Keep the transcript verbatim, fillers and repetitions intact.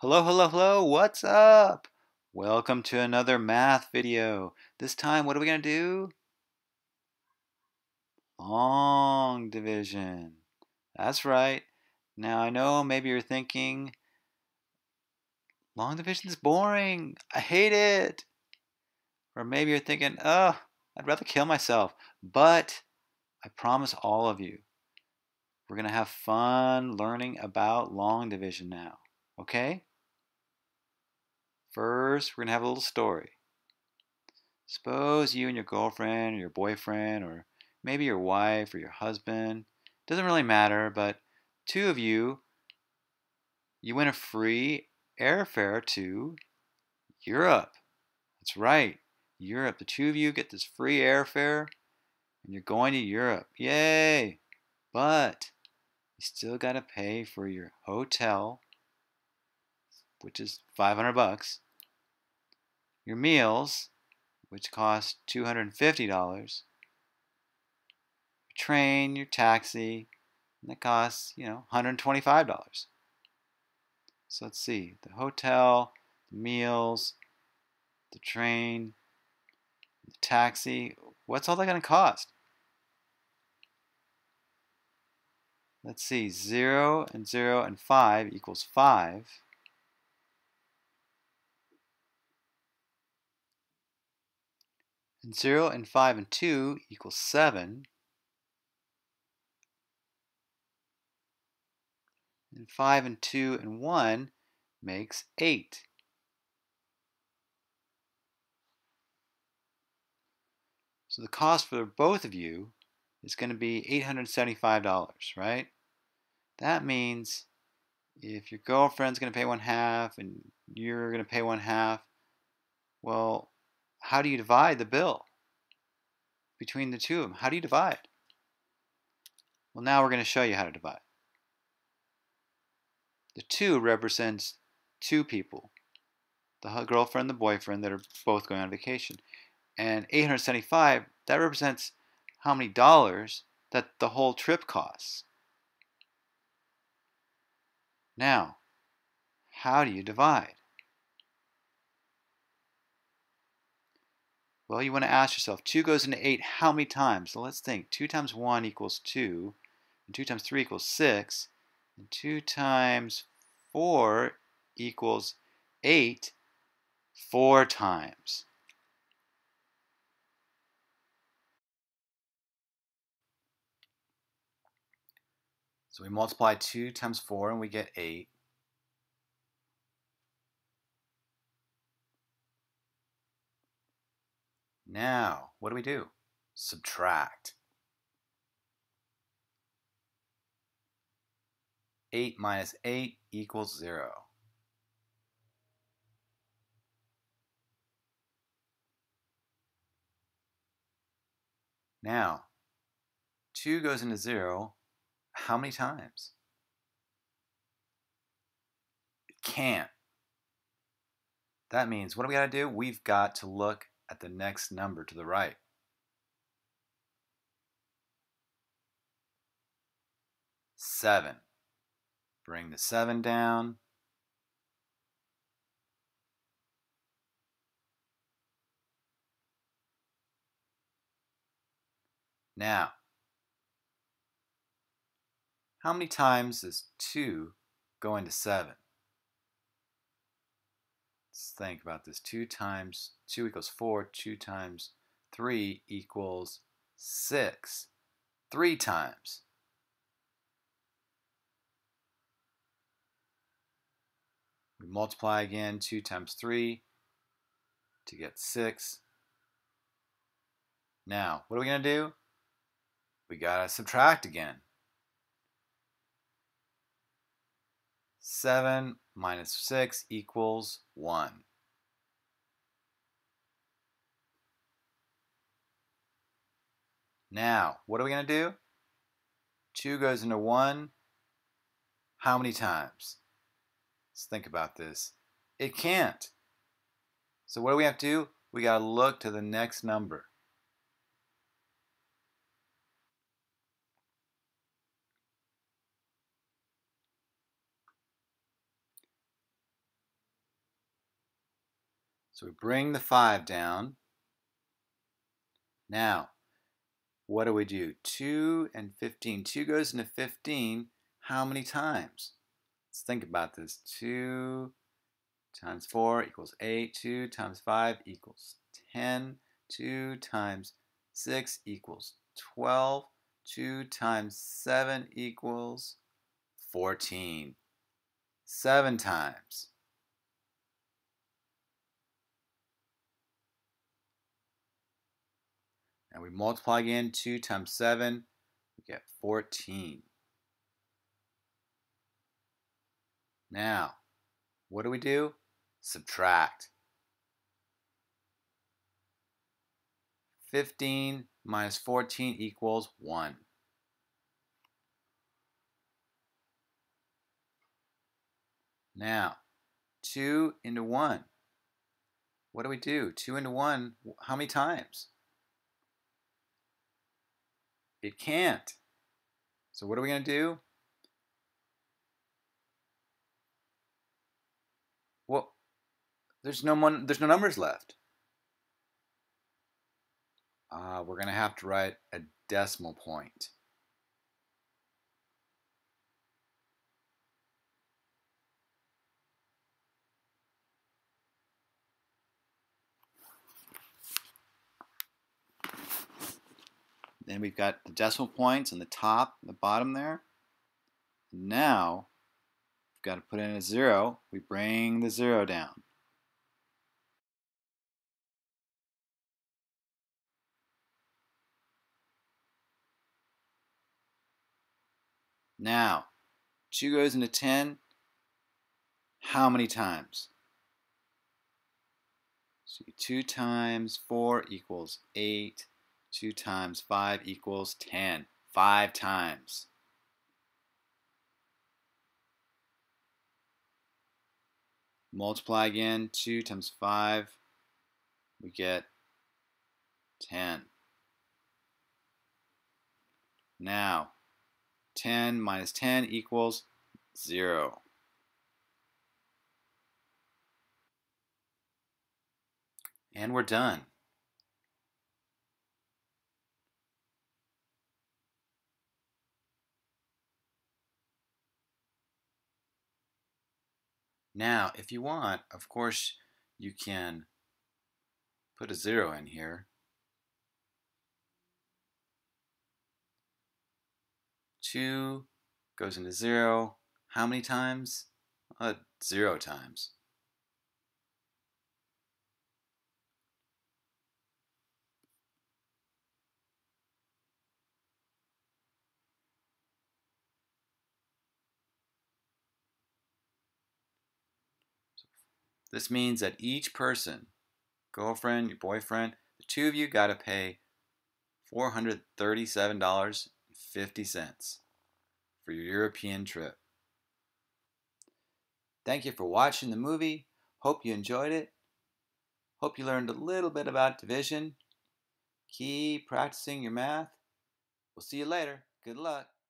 Hello, hello, hello, what's up? Welcome to another math video. This time, what are we going to do? Long division. That's right. Now, I know maybe you're thinking, long division's boring. I hate it. Or maybe you're thinking, oh, I'd rather kill myself. But I promise all of you, we're going to have fun learning about long division now. Okay? First, we're going to have a little story. Suppose you and your girlfriend or your boyfriend or maybe your wife or your husband, doesn't really matter, but two of you, you win a free airfare to Europe. That's right, Europe. The two of you get this free airfare and you're going to Europe. Yay! But you still got to pay for your hotel, which is five hundred bucks, your meals, which cost two hundred fifty dollars, your train, your taxi, and that costs, you know, one hundred twenty-five dollars. So let's see, the hotel, the meals, the train, the taxi, what's all that going to cost? Let's see, zero and zero and five equals five. And zero and five and two equals seven. And five and two and one makes eight. So the cost for both of you is going to be eight hundred seventy-five dollars, right? That means if your girlfriend's going to pay one half and you're going to pay one half, well, how do you divide the bill between the two of them? How do you divide? Well, now we're going to show you how to divide. The two represents two people, the girlfriend and the boyfriend that are both going on vacation. And eight hundred seventy-five, that represents how many dollars that the whole trip costs. Now, how do you divide? Well, you want to ask yourself, two goes into eight how many times? So let's think. two times one equals two, and two times three equals six, and two times four equals eight, four times. So we multiply two times four and we get eight. Now, what do we do? Subtract. eight minus eight equals zero. Now, two goes into zero how many times? It can't. That means, what do we got to do? We've got to look at the next number to the right. seven. Bring the seven down. Now, how many times does two go into seven? Let's think about this. two times two equals four. two times three equals six. Three times. We multiply again, two times three to get six. Now, what are we going to do? We got to subtract again. seven minus six equals one. Now, what are we going to do? two goes into one how many times? Let's think about this. It can't. So what do we have to do? We got to look to the next number. So we bring the five down. Now, what do we do? two and fifteen. two goes into fifteen how many times? Let's think about this. two times four equals eight. two times five equals ten. two times six equals twelve. two times seven equals fourteen. seven times. And we multiply again. two times seven, we get fourteen. Now, what do we do? Subtract. fifteen minus fourteen equals one. Now, two into one. What do we do? two into one, how many times? It can't. So what are we going to do? Well, there's no one, there's no numbers left. Uh, we're going to have to write a decimal point. Then we've got the decimal points on the top and the bottom there. Now, we've got to put in a zero. We bring the zero down. Now, two goes into ten how many times? So two times four equals eight. two times five equals ten. five times. Multiply again. two times five, we get ten. Now, ten minus ten equals zero. And we're done. Now, if you want, of course, you can put a zero in here. two goes into zero. How many times? Uh, zero times. This means that each person, girlfriend, your boyfriend, the two of you got to pay four hundred thirty-seven dollars and fifty cents for your European trip. Thank you for watching the movie. Hope you enjoyed it. Hope you learned a little bit about division. Keep practicing your math. We'll see you later. Good luck.